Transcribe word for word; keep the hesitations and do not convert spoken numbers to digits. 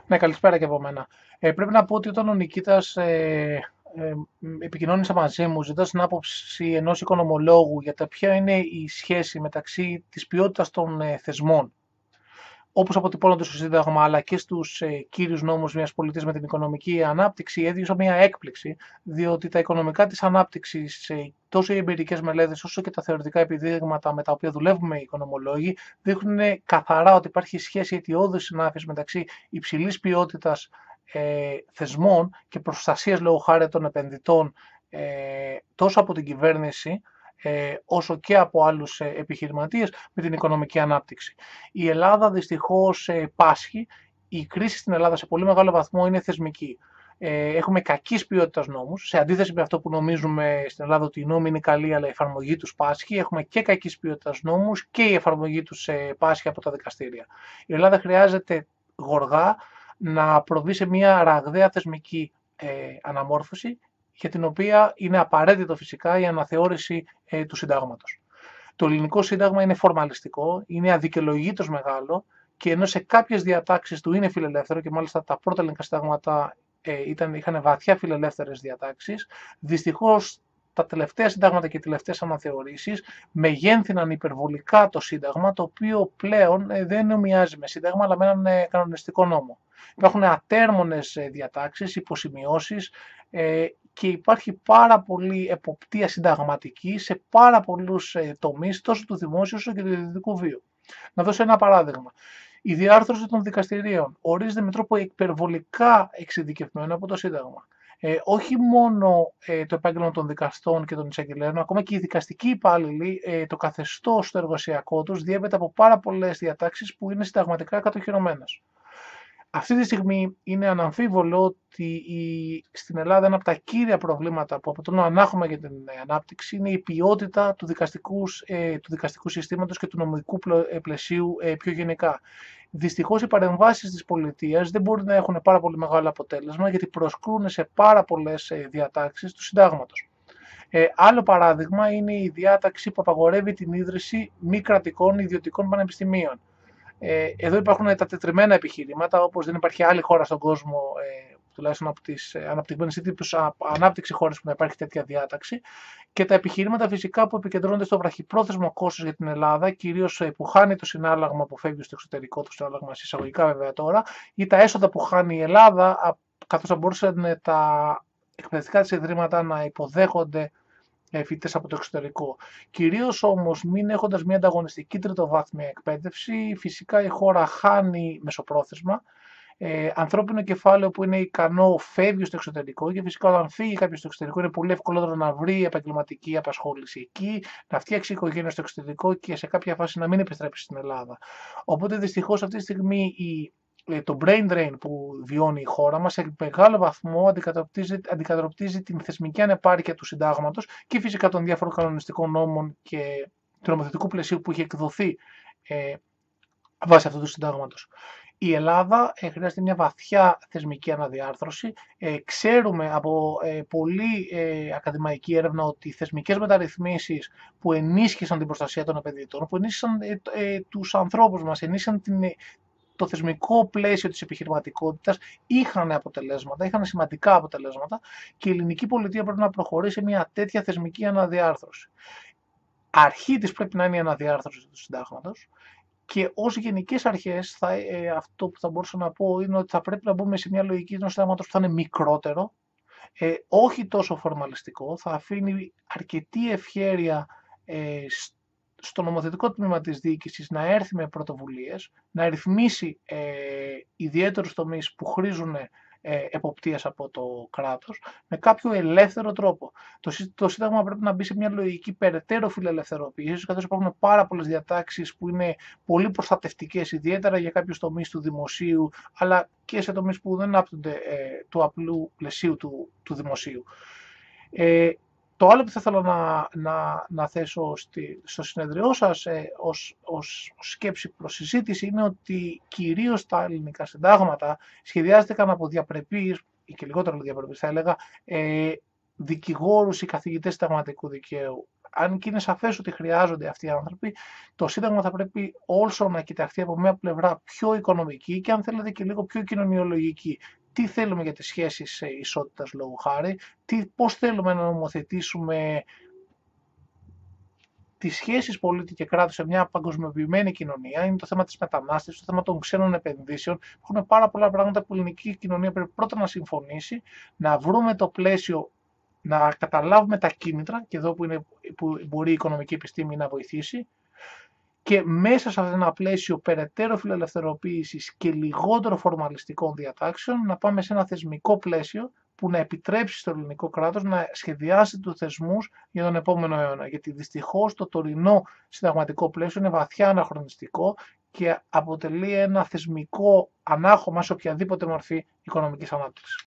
Ναι, καλησπέρα και από μένα. Ε, πρέπει να πω ότι όταν ο Νικήτας ε, ε, επικοινώνησε μαζί μου ζητώντας την άποψη ενός οικονομολόγου για τα ποια είναι η σχέση μεταξύ της ποιότητας των ε, θεσμών, όπως αποτυπώνονται στο Σύνταγμα, αλλά και στους ε, κύριους νόμους μιας πολιτείας με την οικονομική ανάπτυξη, έδειξε μια έκπληξη, διότι τα οικονομικά της ανάπτυξης, ε, τόσο οι εμπειρικές μελέτες όσο και τα θεωρητικά επιδείγματα με τα οποία δουλεύουμε οι οικονομολόγοι, δείχνουν καθαρά ότι υπάρχει σχέση αιτιώδους συνάφειας μεταξύ υψηλής ποιότητας ε, θεσμών και προστασίας λόγω χάρη των επενδυτών, ε, τόσο από την κυβέρνηση ε, όσο και από άλλους ε, επιχειρηματίες με την οικονομική ανάπτυξη. Η Ελλάδα δυστυχώς ε, πάσχει. Η κρίση στην Ελλάδα σε πολύ μεγάλο βαθμό είναι θεσμική. Ε, έχουμε κακής ποιότητας νόμους, σε αντίθεση με αυτό που νομίζουμε στην Ελλάδα ότι οι νόμοι είναι καλοί αλλά η εφαρμογή τους πάσχει. Έχουμε και κακής ποιότητας νόμους και η εφαρμογή τους ε, πάσχει από τα δικαστήρια. Η Ελλάδα χρειάζεται γοργά να προβεί σε μια ραγδαία θεσμική ε, αναμόρφωση, για την οποία είναι απαραίτητο φυσικά η αναθεώρηση ε, του συντάγματος. Το ελληνικό σύνταγμα είναι φορμαλιστικό, είναι αδικαιολογήτως μεγάλο και ενώ σε κάποιες διατάξεις του είναι φιλελεύθερο και μάλιστα τα πρώτα ελληνικά συντάγματα ε, ήταν, είχαν βαθιά φιλελεύθερες διατάξεις, δυστυχώς τα τελευταία συντάγματα και οι τελευταίες αναθεωρήσεις μεγένθηναν υπερβολικά το σύνταγμα, το οποίο πλέον ε, δεν ομοιάζει με σύνταγμα αλλά με έναν ε, κανονιστικό νόμο. Υπάρχουν ατέρμονες ε, διατάξεις, υποσημειώσεις ε, και υπάρχει πάρα πολύ εποπτεία συνταγματική σε πάρα πολλούς ε, τομείς, τόσο του δημόσιου όσο και του ιδιωτικού βίου. Να δώσω ένα παράδειγμα. Η διάρθρωση των δικαστηρίων ορίζεται με τρόπο υπερβολικά εξειδικευμένο από το Σύνταγμα. Ε, όχι μόνο ε, το επάγγελμα των δικαστών και των εισαγγελέων, ακόμα και οι δικαστικοί υπάλληλοι, ε, το καθεστώς το εργασιακό τους διέπεται από πάρα πολλές διατάξεις που είναι συνταγματικά κατοχυρωμένες. Αυτή τη στιγμή είναι αναμφίβολο ότι η, στην Ελλάδα ένα από τα κύρια προβλήματα που αποτελούν ανάγχωμα για την ανάπτυξη είναι η ποιότητα του δικαστικού, ε, του δικαστικού συστήματος και του νομικού πλαισίου ε, πιο γενικά. Δυστυχώς οι παρεμβάσεις της πολιτείας δεν μπορούν να έχουν πάρα πολύ μεγάλο αποτέλεσμα γιατί προσκρούν σε πάρα πολλές ε, διατάξεις του συντάγματος. Ε, άλλο παράδειγμα είναι η διάταξη που απαγορεύει την ίδρυση μη κρατικών ιδιωτικών πανεπιστημίων. Ε, εδώ υπάρχουν τα τετριμμένα επιχειρήματα, όπως δεν υπάρχει άλλη χώρα στον κόσμο, ε, τουλάχιστον από τις ε, αναπτυγμένες ή τύπους ανάπτυξη χώρες που να υπάρχει τέτοια διάταξη. Και τα επιχειρήματα φυσικά που επικεντρώνονται στο βραχυπρόθεσμο κόστος για την Ελλάδα, κυρίως ε, που χάνει το συνάλλαγμα που φεύγει στο εξωτερικό, το συνάλλαγμα εισαγωγικά βέβαια τώρα, ή τα έσοδα που χάνει η Ελλάδα, καθώς θα μπορούσαν τα εκπαιδευτικά της ιδρύματα να υποδέχονται φοιτητές από το εξωτερικό. Κυρίως όμως, μην έχοντας μια ανταγωνιστική τριτοβάθμια εκπαίδευση, φυσικά η χώρα χάνει μεσοπρόθεσμα. Ε, ανθρώπινο κεφάλαιο που είναι ικανό φεύγει στο εξωτερικό και φυσικά όταν φύγει κάποιος στο εξωτερικό είναι πολύ ευκολότερο να βρει επαγγελματική απασχόληση εκεί, να φτιάξει οικογένεια στο εξωτερικό και σε κάποια φάση να μην επιστρέψει στην Ελλάδα. Οπότε δυστυχώς αυτή τη στιγμή η το brain drain που βιώνει η χώρα μας σε μεγάλο βαθμό αντικατοπτρίζει, αντικατοπτρίζει την θεσμική ανεπάρκεια του συντάγματος και φυσικά των διάφορων κανονιστικών νόμων και του νομοθετικού πλαισίου που έχει εκδοθεί ε, βάσει αυτού του συντάγματος. Η Ελλάδα ε, χρειάζεται μια βαθιά θεσμική αναδιάρθρωση. Ε, ξέρουμε από ε, πολύ ε, ακαδημαϊκή έρευνα ότι οι θεσμικές μεταρρυθμίσεις που ενίσχυσαν την προστασία των επενδυτών, που ενίσχυσαν ε, ε, τους ανθρώπους μας, ενίσχυσαν την, το θεσμικό πλαίσιο της επιχειρηματικότητας, είχαν αποτελέσματα, είχαν σημαντικά αποτελέσματα και η ελληνική πολιτεία πρέπει να προχωρήσει σε μια τέτοια θεσμική αναδιάρθρωση. Αρχή της πρέπει να είναι η αναδιάρθρωση του συντάγματος και ως γενικές αρχές θα, ε, αυτό που θα μπορούσα να πω είναι ότι θα πρέπει να μπούμε σε μια λογική ενός συντάγματος που θα είναι μικρότερο, ε, όχι τόσο φορμαλιστικό, θα αφήνει αρκετή ευχέρεια ε, στο νομοθετικό τμήμα της διοίκησης να έρθει με πρωτοβουλίες, να ρυθμίσει ε, ιδιαίτερους τομείς που χρήζουν ε, εποπτείας από το κράτος με κάποιο ελεύθερο τρόπο. Το, το Σύνταγμα πρέπει να μπει σε μια λογική περαιτέρω φιλελευθεροποίησης, καθώς υπάρχουν πάρα πολλές διατάξεις που είναι πολύ προστατευτικές, ιδιαίτερα για κάποιους τομείς του δημοσίου, αλλά και σε τομείς που δεν άπτονται ε, του απλού πλαισίου του, του δημοσίου. Ε, Το άλλο που θα ήθελα να, να, να θέσω στη, στο συνεδριό σας ε, ως, ως σκέψη προς συζήτηση είναι ότι κυρίως τα ελληνικά συντάγματα σχεδιάστηκαν από διαπρεπείς και λιγότερο διαπρεπείς θα έλεγα ε, δικηγόρους ή καθηγητές συνταγματικού δικαίου. αν και είναι σαφές ότι χρειάζονται αυτοί οι άνθρωποι, το Σύνταγμα θα πρέπει also να κοιταχθεί από μια πλευρά πιο οικονομική και αν θέλετε και λίγο πιο κοινωνιολογική. Τι θέλουμε για τις σχέσεις ισότητας λόγου χάρη, τι, πώς θέλουμε να νομοθετήσουμε τις σχέσεις πολίτη και κράτους σε μια παγκοσμιοποιημένη κοινωνία, είναι το θέμα της μετανάστευσης, το θέμα των ξένων επενδύσεων. Έχουν πάρα πολλά πράγματα που η ελληνική κοινωνία πρέπει πρώτα να συμφωνήσει, να βρούμε το πλαίσιο, να καταλάβουμε τα κίνητρα, και εδώ που, είναι, που μπορεί η οικονομική επιστήμη να βοηθήσει, και μέσα σε αυτό ένα πλαίσιο περαιτέρω φιλελευθεροποίησης και λιγότερο φορμαλιστικών διατάξεων να πάμε σε ένα θεσμικό πλαίσιο που να επιτρέψει στο ελληνικό κράτος να σχεδιάσει τους θεσμούς για τον επόμενο αιώνα. Γιατί δυστυχώς το τωρινό συνταγματικό πλαίσιο είναι βαθιά αναχρονιστικό και αποτελεί ένα θεσμικό ανάχωμα σε οποιαδήποτε μορφή οικονομικής ανάπτυξης.